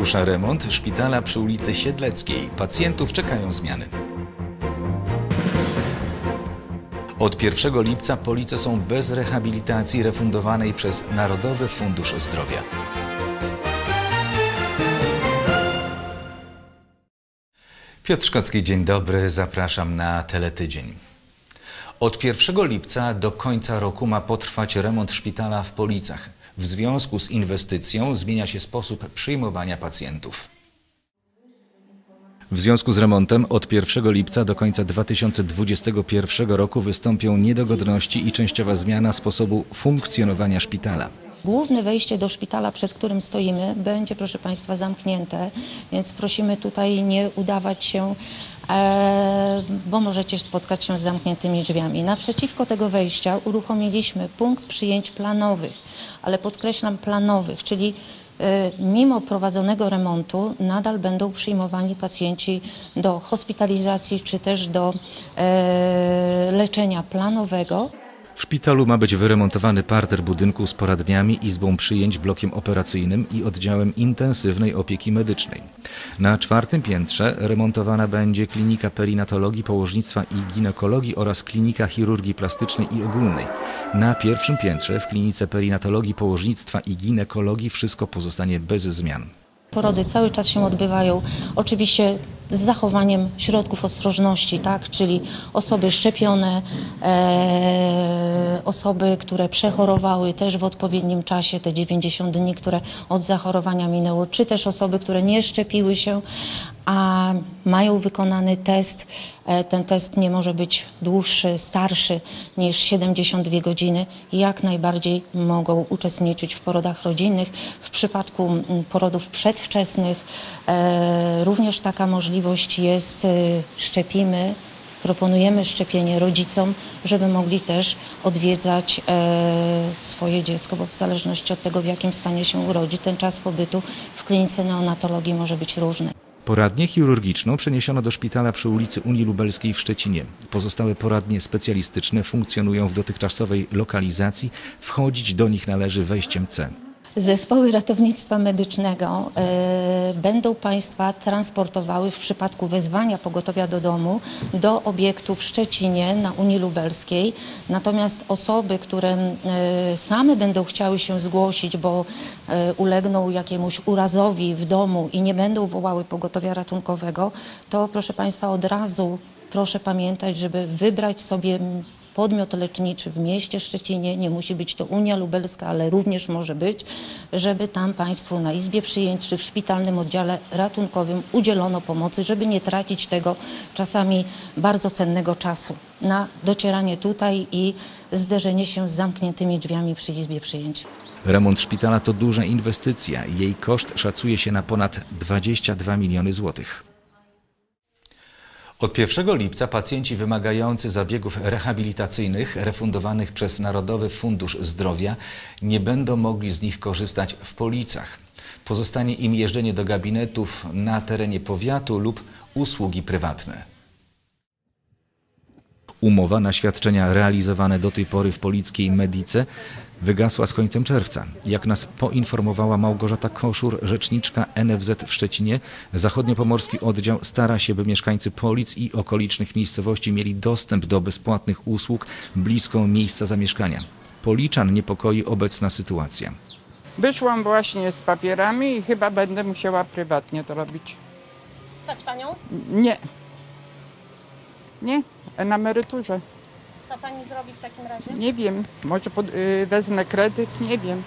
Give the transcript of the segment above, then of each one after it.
Rusza remont szpitala przy ulicy Siedleckiej. Pacjentów czekają zmiany. Od 1 lipca police są bez rehabilitacji refundowanej przez Narodowy Fundusz Zdrowia. Piotr Szkocki, dzień dobry, zapraszam na Teletydzień. Od 1 lipca do końca roku ma potrwać remont szpitala w Policach. W związku z inwestycją zmienia się sposób przyjmowania pacjentów. W związku z remontem od 1 lipca do końca 2021 roku wystąpią niedogodności i częściowa zmiana sposobu funkcjonowania szpitala. Główne wejście do szpitala, przed którym stoimy, będzie, proszę Państwa, zamknięte, więc prosimy tutaj nie udawać się, bo możecie spotkać się z zamkniętymi drzwiami. Naprzeciwko tego wejścia uruchomiliśmy punkt przyjęć planowych, ale podkreślam planowych, czyli mimo prowadzonego remontu nadal będą przyjmowani pacjenci do hospitalizacji czy też do leczenia planowego. W szpitalu ma być wyremontowany parter budynku z poradniami, izbą przyjęć, blokiem operacyjnym i oddziałem intensywnej opieki medycznej. Na 4. piętrze remontowana będzie klinika perinatologii, położnictwa i ginekologii oraz klinika chirurgii plastycznej i ogólnej. Na 1. piętrze w klinice perinatologii, położnictwa i ginekologii wszystko pozostanie bez zmian. Porody cały czas się odbywają, oczywiście z zachowaniem środków ostrożności, tak? Czyli osoby szczepione, osoby, które przechorowały też w odpowiednim czasie, te 90 dni, które od zachorowania minęło, czy też osoby, które nie szczepiły się, a mają wykonany test. Ten test nie może być dłuższy, starszy niż 72 godziny. Jak najbardziej mogą uczestniczyć w porodach rodzinnych. W przypadku porodów przedwczesnych również taka możliwość jest. Szczepimy, proponujemy szczepienie rodzicom, żeby mogli też odwiedzać swoje dziecko, bo w zależności od tego, w jakim stanie się urodzi, ten czas pobytu w klinice neonatologii może być różny. Poradnię chirurgiczną przeniesiono do szpitala przy ulicy Unii Lubelskiej w Szczecinie. Pozostałe poradnie specjalistyczne funkcjonują w dotychczasowej lokalizacji. Wchodzić do nich należy wejściem C. Zespoły ratownictwa medycznego będą Państwa transportowały w przypadku wezwania pogotowia do domu do obiektu w Szczecinie na Unii Lubelskiej. Natomiast osoby, które same będą chciały się zgłosić, bo ulegną jakiemuś urazowi w domu i nie będą wołały pogotowia ratunkowego, to proszę Państwa od razu proszę pamiętać, żeby wybrać sobie podmiot leczniczy w mieście Szczecinie, nie musi być to Unia Lubelska, ale również może być, żeby tam Państwu na izbie przyjęć czy w szpitalnym oddziale ratunkowym udzielono pomocy, żeby nie tracić tego czasami bardzo cennego czasu na docieranie tutaj i zderzenie się z zamkniętymi drzwiami przy izbie przyjęć. Remont szpitala to duża inwestycja. Jej koszt szacuje się na ponad 22 miliony złotych. Od 1 lipca pacjenci wymagający zabiegów rehabilitacyjnych refundowanych przez Narodowy Fundusz Zdrowia nie będą mogli z nich korzystać w Policach. Pozostanie im jeżdżenie do gabinetów na terenie powiatu lub usługi prywatne. Umowa na świadczenia realizowane do tej pory w polickiej Medice wygasła z końcem czerwca. Jak nas poinformowała Małgorzata Koszur, rzeczniczka NFZ w Szczecinie, zachodniopomorski oddział stara się, by mieszkańcy Polic i okolicznych miejscowości mieli dostęp do bezpłatnych usług blisko miejsca zamieszkania. Policzan niepokoi obecna sytuacja. Wyszłam właśnie z papierami i chyba będę musiała prywatnie to robić. Stać Panią? Nie. Nie, na emeryturze. Co Pani zrobi w takim razie? Nie wiem, może wezmę kredyt, nie wiem.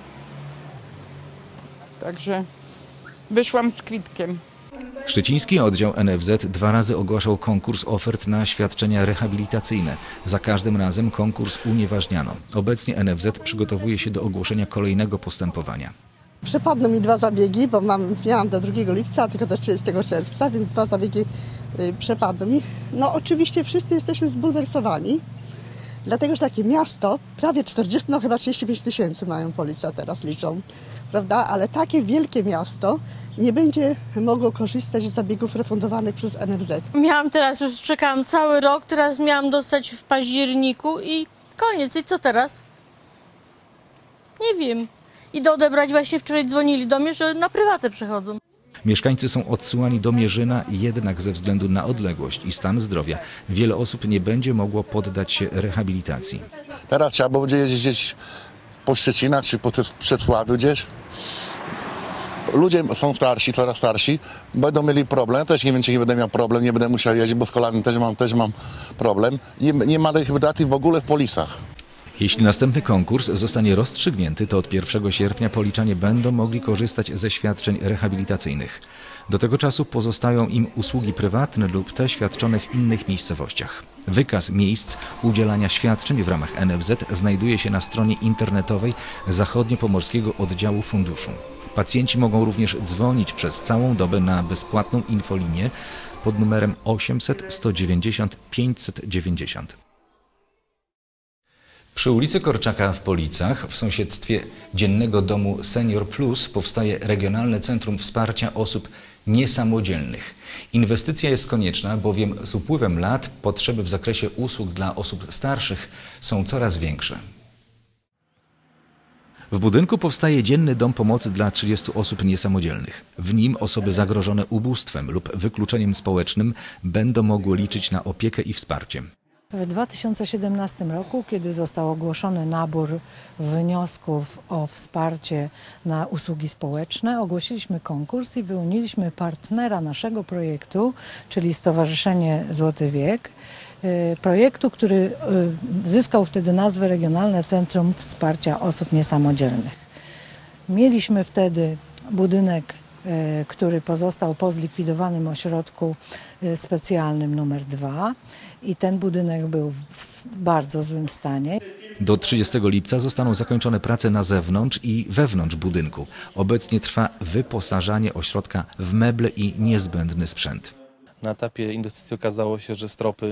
Także wyszłam z kwitkiem. Szczeciński oddział NFZ 2 razy ogłaszał konkurs ofert na świadczenia rehabilitacyjne. Za każdym razem konkurs unieważniano. Obecnie NFZ przygotowuje się do ogłoszenia kolejnego postępowania. Przepadną mi 2 zabiegi, bo miałam do 2 lipca, tylko do 30 czerwca, więc 2 zabiegi przepadną mi. No oczywiście wszyscy jesteśmy zbulwersowani, dlatego że takie miasto, prawie 40, no chyba 35 tysięcy mają Police teraz liczą, prawda? Ale takie wielkie miasto nie będzie mogło korzystać z zabiegów refundowanych przez NFZ. Już czekałam cały rok, teraz miałam dostać w październiku i koniec. I co teraz? Nie wiem. Idę odebrać, właśnie wczoraj dzwonili do mnie, że na prywatę przychodzą. Mieszkańcy są odsyłani do Mierzyna, jednak ze względu na odległość i stan zdrowia wiele osób nie będzie mogło poddać się rehabilitacji. Teraz trzeba będzie jeździć gdzieś po Szczecinach czy po Przedsławiu gdzieś. Ludzie są starsi, coraz starsi, będą mieli problem. Też nie wiem, czy nie będę miał problem, nie będę musiał jeździć, bo z kolanami też mam problem. I nie ma rehabilitacji w ogóle w Policach. Jeśli następny konkurs zostanie rozstrzygnięty, to od 1 sierpnia Policzanie będą mogli korzystać ze świadczeń rehabilitacyjnych. Do tego czasu pozostają im usługi prywatne lub te świadczone w innych miejscowościach. Wykaz miejsc udzielania świadczeń w ramach NFZ znajduje się na stronie internetowej Zachodniopomorskiego Oddziału Funduszu. Pacjenci mogą również dzwonić przez całą dobę na bezpłatną infolinię pod numerem 800 190 590. Przy ulicy Korczaka w Policach, w sąsiedztwie Dziennego Domu Senior Plus, powstaje Regionalne Centrum Wsparcia Osób Niesamodzielnych. Inwestycja jest konieczna, bowiem z upływem lat potrzeby w zakresie usług dla osób starszych są coraz większe. W budynku powstaje Dzienny Dom Pomocy dla 30 osób niesamodzielnych. W nim osoby zagrożone ubóstwem lub wykluczeniem społecznym będą mogły liczyć na opiekę i wsparcie. W 2017 roku, kiedy został ogłoszony nabór wniosków o wsparcie na usługi społeczne, ogłosiliśmy konkurs i wyłoniliśmy partnera naszego projektu, czyli Stowarzyszenie Złoty Wiek. Projektu, który zyskał wtedy nazwę Regionalne Centrum Wsparcia Osób Niesamodzielnych. Mieliśmy wtedy budynek, który pozostał po zlikwidowanym ośrodku specjalnym numer 2 i ten budynek był w bardzo złym stanie. Do 30 lipca zostaną zakończone prace na zewnątrz i wewnątrz budynku. Obecnie trwa wyposażanie ośrodka w meble i niezbędny sprzęt. Na etapie inwestycji okazało się, że stropy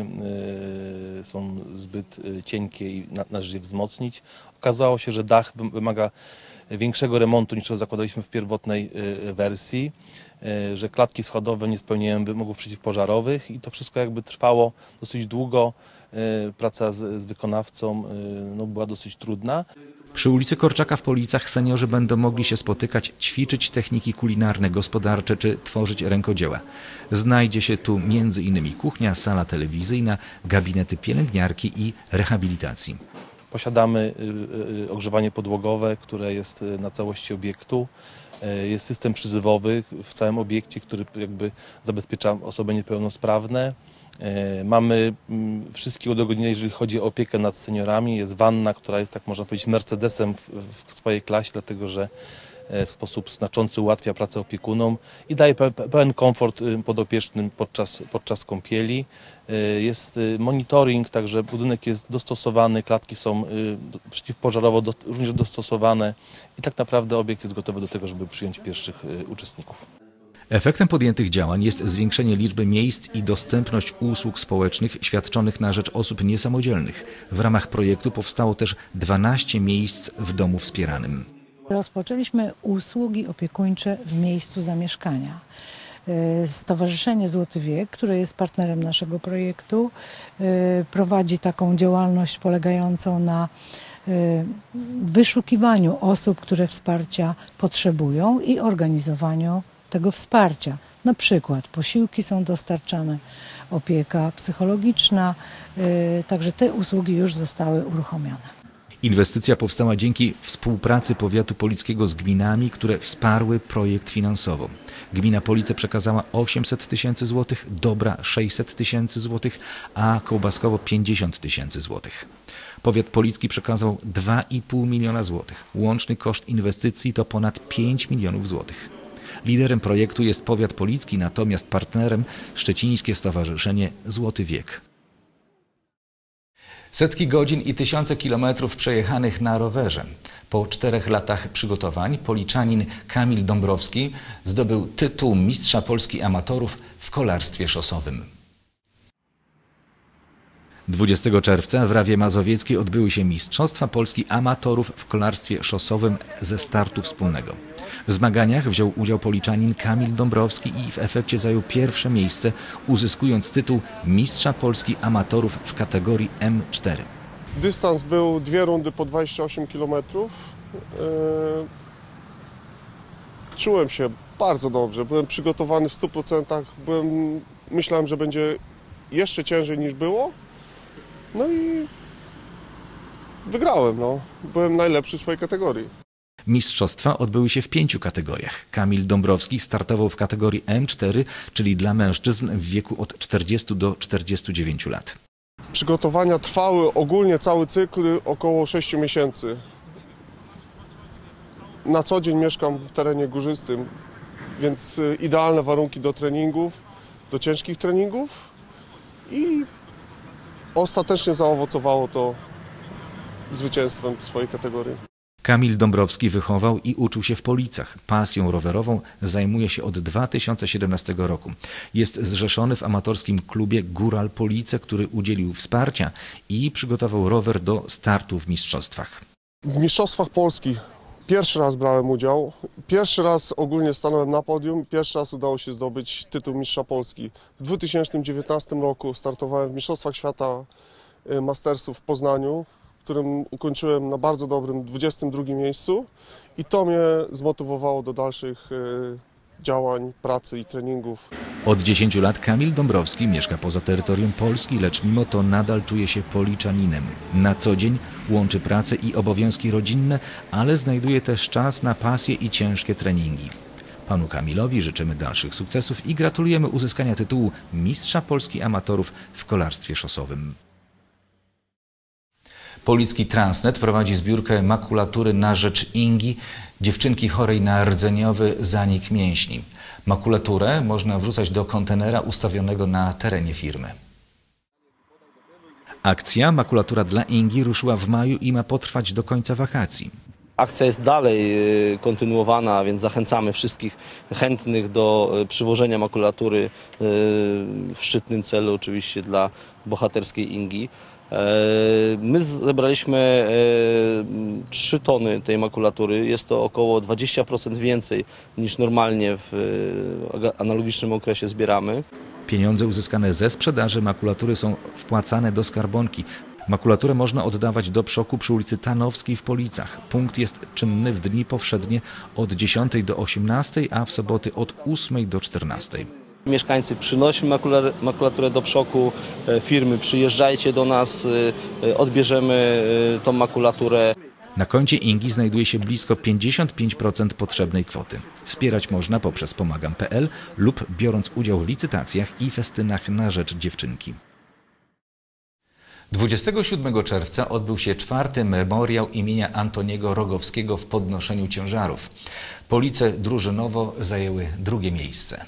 są zbyt cienkie i należy je wzmocnić. Okazało się, że dach wymaga większego remontu niż to zakładaliśmy w pierwotnej wersji, że klatki schodowe nie spełniają wymogów przeciwpożarowych i to wszystko jakby trwało dosyć długo. Praca z wykonawcą była dosyć trudna. Przy ulicy Korczaka w Policach seniorzy będą mogli się spotykać, ćwiczyć techniki kulinarne, gospodarcze czy tworzyć rękodzieła. Znajdzie się tu m.in. kuchnia, sala telewizyjna, gabinety pielęgniarki i rehabilitacji. Posiadamy ogrzewanie podłogowe, które jest na całości obiektu. Jest system przyzywowy w całym obiekcie, który jakby zabezpiecza osoby niepełnosprawne. Mamy wszystkie udogodnienia, jeżeli chodzi o opiekę nad seniorami. Jest wanna, która jest, tak można powiedzieć, Mercedesem w swojej klasie, dlatego że w sposób znaczący ułatwia pracę opiekunom i daje pełen komfort podopiecznym podczas kąpieli. Jest monitoring, także budynek jest dostosowany, klatki są przeciwpożarowo również dostosowane i tak naprawdę obiekt jest gotowy do tego, żeby przyjąć pierwszych uczestników. Efektem podjętych działań jest zwiększenie liczby miejsc i dostępność usług społecznych świadczonych na rzecz osób niesamodzielnych. W ramach projektu powstało też 12 miejsc w domu wspieranym. Rozpoczęliśmy usługi opiekuńcze w miejscu zamieszkania. Stowarzyszenie Złoty Wiek, które jest partnerem naszego projektu, prowadzi taką działalność polegającą na wyszukiwaniu osób, które wsparcia potrzebują i organizowaniu tego wsparcia. Na przykład posiłki są dostarczane, opieka psychologiczna, także te usługi już zostały uruchomione. Inwestycja powstała dzięki współpracy powiatu polickiego z gminami, które wsparły projekt finansowo. Gmina Police przekazała 800 tysięcy złotych, Dobra 600 tysięcy złotych, a Kołbaskowo 50 tysięcy złotych. Powiat policki przekazał 2,5 miliona złotych. Łączny koszt inwestycji to ponad 5 milionów złotych. Liderem projektu jest powiat policki, natomiast partnerem Szczecińskie Stowarzyszenie Złoty Wiek. Setki godzin i tysiące kilometrów przejechanych na rowerze. Po 4 latach przygotowań policzanin Kamil Dąbrowski zdobył tytuł Mistrza Polski Amatorów w kolarstwie szosowym. 20 czerwca w Rawie Mazowieckiej odbyły się Mistrzostwa Polski Amatorów w kolarstwie szosowym ze startu wspólnego. W zmaganiach wziął udział policzanin Kamil Dąbrowski i w efekcie zajął pierwsze miejsce, uzyskując tytuł Mistrza Polski Amatorów w kategorii M4. Dystans był 2 rundy po 28 km. Czułem się bardzo dobrze, byłem przygotowany w 100%, myślałem, że będzie jeszcze ciężej niż było. No i wygrałem, no. Byłem najlepszy w swojej kategorii. Mistrzostwa odbyły się w 5 kategoriach. Kamil Dąbrowski startował w kategorii M4, czyli dla mężczyzn w wieku od 40 do 49 lat. Przygotowania trwały ogólnie cały cykl około 6 miesięcy. Na co dzień mieszkam w terenie górzystym, więc idealne warunki do treningów, do ciężkich treningów i ostatecznie zaowocowało to zwycięstwem w swojej kategorii. Kamil Dąbrowski wychował i uczył się w Policach. Pasją rowerową zajmuje się od 2017 roku. Jest zrzeszony w amatorskim klubie Góral Police, który udzielił wsparcia i przygotował rower do startu w mistrzostwach. W mistrzostwach Polski pierwszy raz brałem udział, pierwszy raz ogólnie stanąłem na podium, pierwszy raz udało się zdobyć tytuł mistrza Polski. W 2019 roku startowałem w mistrzostwach świata Mastersów w Poznaniu, w którym ukończyłem na bardzo dobrym 22 miejscu i to mnie zmotywowało do dalszych działań, pracy i treningów. Od 10 lat Kamil Dąbrowski mieszka poza terytorium Polski, lecz mimo to nadal czuje się policzaninem. Na co dzień łączy pracę i obowiązki rodzinne, ale znajduje też czas na pasję i ciężkie treningi. Panu Kamilowi życzymy dalszych sukcesów i gratulujemy uzyskania tytułu Mistrza Polski Amatorów w kolarstwie szosowym. Policki Transnet prowadzi zbiórkę makulatury na rzecz Ingi, dziewczynki chorej na rdzeniowy zanik mięśni. Makulaturę można wrzucać do kontenera ustawionego na terenie firmy. Akcja Makulatura dla Ingi ruszyła w maju i ma potrwać do końca wakacji. Akcja jest dalej kontynuowana, więc zachęcamy wszystkich chętnych do przywożenia makulatury w szczytnym celu oczywiście dla bohaterskiej Ingi. My zebraliśmy 3 tony tej makulatury. Jest to około 20% więcej niż normalnie w analogicznym okresie zbieramy. Pieniądze uzyskane ze sprzedaży makulatury są wpłacane do skarbonki. Makulaturę można oddawać do przoku przy ulicy Tanowskiej w Policach. Punkt jest czynny w dni powszednie od 10 do 18, a w soboty od 8 do 14. Mieszkańcy, przynośmy makulaturę do przoku firmy, przyjeżdżajcie do nas, odbierzemy tą makulaturę. Na koncie Ingi znajduje się blisko 55% potrzebnej kwoty. Wspierać można poprzez pomagam.pl lub biorąc udział w licytacjach i festynach na rzecz dziewczynki. 27 czerwca odbył się 4. memoriał imienia Antoniego Rogowskiego w podnoszeniu ciężarów. Police drużynowo zajęły 2. miejsce.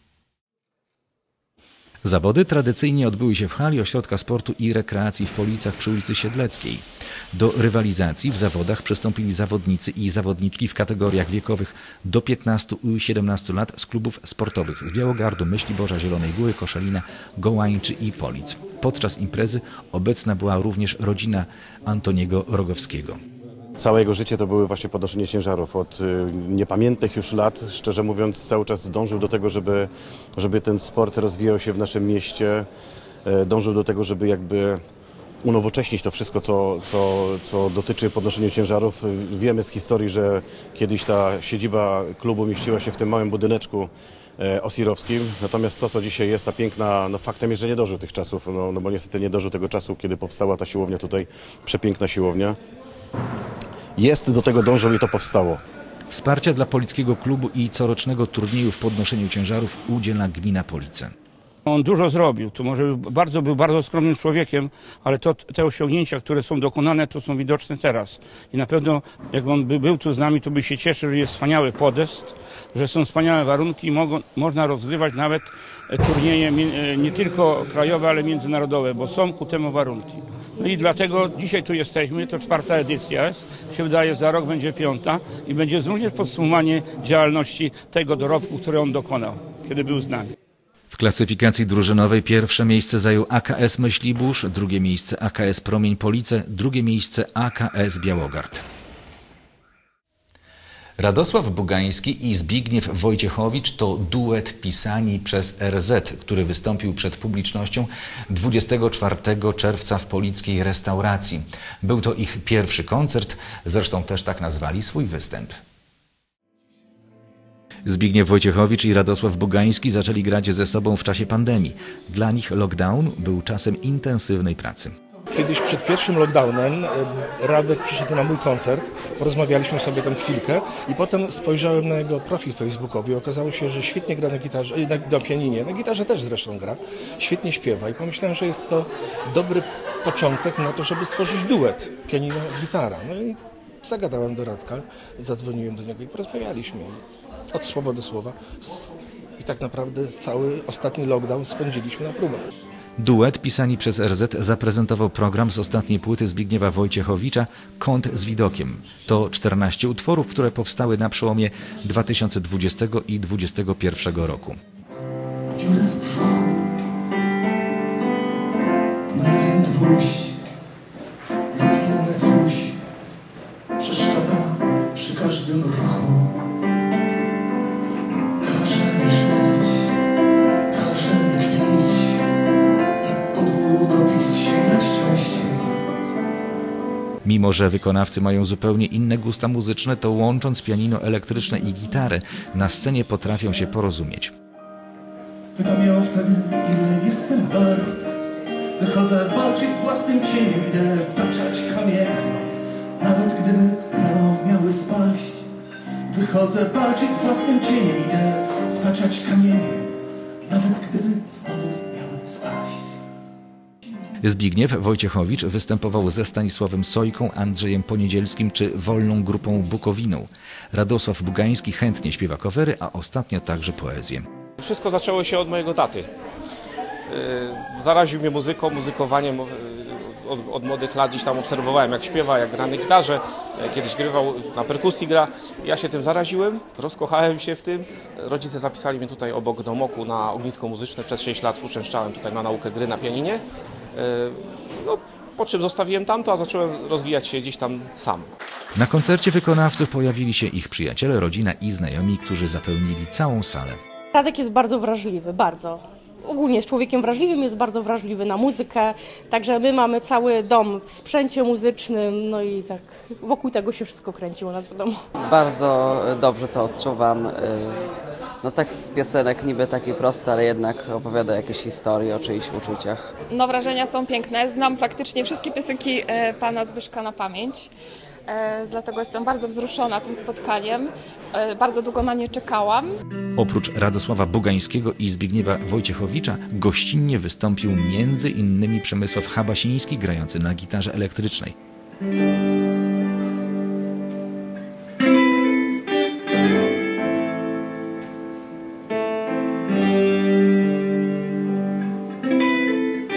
Zawody tradycyjnie odbyły się w hali Ośrodka Sportu i Rekreacji w Policach przy ulicy Siedleckiej. Do rywalizacji w zawodach przystąpili zawodnicy i zawodniczki w kategoriach wiekowych do 15 i 17 lat z klubów sportowych z Białogardu, Myśliborza, Zielonej Góry, Koszalina, Gołańczy i Polic. Podczas imprezy obecna była również rodzina Antoniego Rogowskiego. Całe jego życie to były właśnie podnoszenie ciężarów. Od niepamiętnych już lat, szczerze mówiąc, cały czas dążył do tego, żeby ten sport rozwijał się w naszym mieście. Dążył do tego, żeby jakby unowocześnić to wszystko, co dotyczy podnoszenia ciężarów. Wiemy z historii, że kiedyś ta siedziba klubu mieściła się w tym małym budyneczku osirowskim. Natomiast to, co dzisiaj jest, ta piękna, no faktem jest, że nie dożył tych czasów, no bo niestety nie dożył tego czasu, kiedy powstała ta siłownia tutaj, przepiękna siłownia. Jest, do tego dążył i to powstało. Wsparcia dla polickiego klubu i corocznego turnieju w podnoszeniu ciężarów udziela gmina Police. On dużo zrobił, to może był bardzo skromnym człowiekiem, ale te osiągnięcia, które są dokonane, to są widoczne teraz. I na pewno jak on by był tu z nami, to by się cieszył, że jest wspaniały podest, że są wspaniałe warunki i można rozgrywać nawet turnieje nie tylko krajowe, ale międzynarodowe, bo są ku temu warunki. No i dlatego dzisiaj tu jesteśmy, to 4. edycja jest, się wydaje, za rok będzie 5. i będzie również podsumowanie działalności tego dorobku, który on dokonał, kiedy był z nami. W klasyfikacji drużynowej 1. miejsce zajął AKS Myślibórz, 2. miejsce AKS Promień Police, 2. miejsce AKS Białogard. Radosław Bugański i Zbigniew Wojciechowicz to duet pisani przez RZ, który wystąpił przed publicznością 24 czerwca w polickiej restauracji. Był to ich pierwszy koncert, zresztą też tak nazwali swój występ. Zbigniew Wojciechowicz i Radosław Bugański zaczęli grać ze sobą w czasie pandemii. Dla nich lockdown był czasem intensywnej pracy. Kiedyś przed pierwszym lockdownem Radek przyszedł na mój koncert, porozmawialiśmy sobie tam chwilkę i potem spojrzałem na jego profil facebookowy i okazało się, że świetnie gra na gitarze, na pianinie, na gitarze też zresztą gra, świetnie śpiewa i pomyślałem, że jest to dobry początek na to, żeby stworzyć duet pianino-gitara. No i zagadałem do Radka, zadzwoniłem do niego i porozmawialiśmy od słowa do słowa i tak naprawdę cały ostatni lockdown spędziliśmy na próbach. Duet pisani przez RZ zaprezentował program z ostatniej płyty Zbigniewa Wojciechowicza Kąt z widokiem. To 14 utworów, które powstały na przełomie 2020 i 2021 roku. Dziurę w brzuchu, no i ten gwóźdź lub inne coś przeszkadza przy każdym ruchu. Każe mi żyć, każe mi tkwić i po długopis sięgać częściej. Mimo że wykonawcy mają zupełnie inne gusta muzyczne, to łącząc pianino elektryczne i gitarę, na scenie potrafią się porozumieć. Pytam ją wtedy, ile jestem wart. Wychodzę walczyć z własnym cieniem, idę wtaczać kamienie, nawet gdyby rano miały spaść. Wychodzę walczyć z własnym cieniem, idę wtaczać kamienie, nawet gdyby znowu miały spaść. Zbigniew Wojciechowicz występował ze Stanisławem Sojką, Andrzejem Poniedzielskim czy Wolną Grupą Bukowiną. Radosław Bugański chętnie śpiewa covery, a ostatnio także poezję. Wszystko zaczęło się od mojego taty. Zaraził mnie muzyką, muzykowaniem. Od młodych lat gdzieś tam obserwowałem, jak śpiewa, jak gra na gitarze. Kiedyś grywał, na perkusji gra. Ja się tym zaraziłem, rozkochałem się w tym. Rodzice zapisali mnie tutaj obok domoku na ognisko muzyczne. Przez 6 lat uczęszczałem tutaj na naukę gry na pianinie. No, po czym zostawiłem tamto, a zacząłem rozwijać się gdzieś tam sam. Na koncercie wykonawców pojawili się ich przyjaciele, rodzina i znajomi, którzy zapełnili całą salę. Radek jest bardzo wrażliwy, bardzo. Ogólnie jest człowiekiem wrażliwym, jest bardzo wrażliwy na muzykę, także my mamy cały dom w sprzęcie muzycznym, no i tak wokół tego się wszystko kręci u nas w domu. Bardzo dobrze to odczuwam. No tak z piosenek niby takie proste, ale jednak opowiada jakieś historie o czyichś uczuciach. No wrażenia są piękne, znam praktycznie wszystkie piosenki pana Zbyszka na pamięć. Dlatego jestem bardzo wzruszona tym spotkaniem. Bardzo długo na nie czekałam. Oprócz Radosława Bugańskiego i Zbigniewa Wojciechowicza gościnnie wystąpił między innymi Przemysław Habasiński grający na gitarze elektrycznej.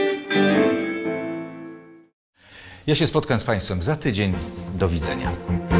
Ja się spotkam z Państwem za tydzień. Do widzenia.